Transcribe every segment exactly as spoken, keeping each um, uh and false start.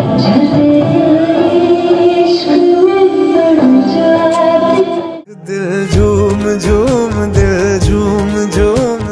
दिल झूम झूम दिल झूम झूम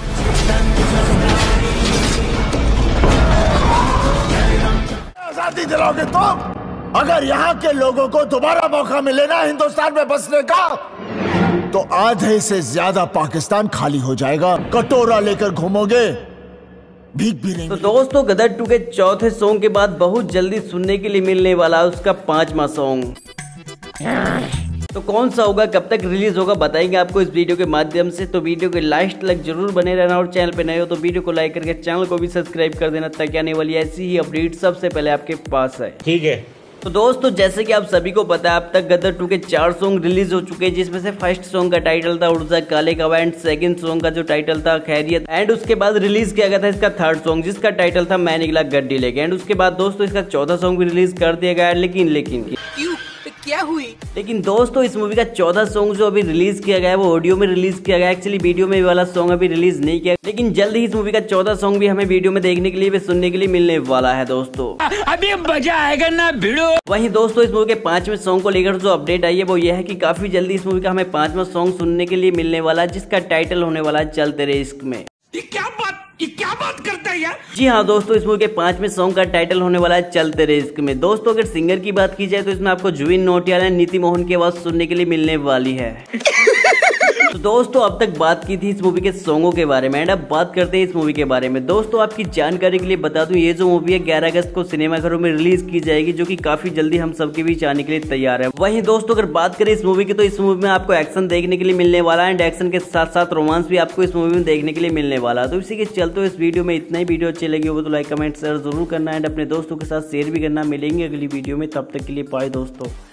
आजादी दिलाओगे तुम? अगर यहाँ के लोगों को दोबारा मौका मिले ना हिंदुस्तान में बसने का, तो आधे से ज्यादा पाकिस्तान खाली हो जाएगा। कटोरा लेकर घूमोगे, भीख भी नहीं। तो दोस्तों गदर टू के चौथे सॉन्ग के बाद बहुत जल्दी सुनने के लिए मिलने वाला है उसका पांचवा सॉन्ग। तो कौन सा होगा, कब तक रिलीज होगा, बताएंगे आपको इस वीडियो के माध्यम से। तो वीडियो के लास्ट तक जरूर बने रहना और चैनल पे नए हो तो वीडियो को लाइक करके चैनल को भी सब्सक्राइब कर देना ताकि आने वाली ऐसी ही अपडेट सबसे पहले आपके पास है। ठीक है। तो दोस्तों जैसे कि आप सभी को पता है अब तक गदर टू के चार सॉन्ग रिलीज हो चुके हैं, जिसमें से फर्स्ट सॉन्ग का टाइटल था उड़ जा काले कवा एंड सेकंड सॉन्ग का जो टाइटल था खैरियत, एंड उसके बाद रिलीज किया गया था इसका थर्ड सॉन्ग जिसका टाइटल था मैं निकला गड्डी लेके, एंड उसके बाद दोस्तों इसका चौथा सॉन्ग भी रिलीज कर दिया गया। लेकिन लेकिन क्यों क्या हुई? लेकिन दोस्तों इस मूवी का चौथा सॉन्ग जो अभी रिलीज किया गया है वो ऑडियो में रिलीज किया गया है। एक्चुअली वीडियो में वाला सॉन्ग अभी रिलीज नहीं किया, लेकिन जल्द ही इस मूवी का चौथा सॉन्ग भी हमें वीडियो में देखने के लिए भी सुनने के लिए मिलने वाला है दोस्तों। अभी मजा आएगा ना भिड़ो। वहीं दोस्तों इस मूवी के पांचवें सॉन्ग को लेकर जो अपडेट आई है वो ये है कि काफी जल्दी इस मूवी का हमें पांचवा सॉन्ग सुनने के लिए मिलने वाला है जिसका टाइटल होने वाला है चल तेरे इश्क में। ये क्या बात ये क्या बात करता है यार? जी हाँ दोस्तों इस मूवी के पांचवें सॉन्ग का टाइटल होने वाला है चल तेरे इश्क में। दोस्तों अगर सिंगर की बात की जाए तो इसमें आपको जुबिन नौटियाल और नीति मोहन की आवाज सुनने के लिए मिलने वाली है। तो दोस्तों अब तक बात की थी इस मूवी के सॉन्गों के बारे में, एंड अब बात करते हैं इस मूवी के बारे में। दोस्तों आपकी जानकारी के लिए बता दूं ये जो मूवी है ग्यारह अगस्त को सिनेमाघरों में रिलीज की जाएगी, जो कि काफी जल्दी हम सबके बीच आने के लिए तैयार है। वहीं दोस्तों अगर बात करें इस मूवी की तो इस मूवी में आपको एक्शन देखने के लिए मिलने वाला है, एंड एक्शन के साथ साथ रोमांस भी आपको इस मूवी में देखने के लिए मिलने वाला है। तो इसी के चलते इस वीडियो में इतना ही। वीडियो अच्छी लगी हो तो लाइक कमेंट शेयर जरूर करना, एंड अपने दोस्तों के साथ शेयर भी करना। मिलेंगे अगली वीडियो में, तब तक के लिए बाय दोस्तों।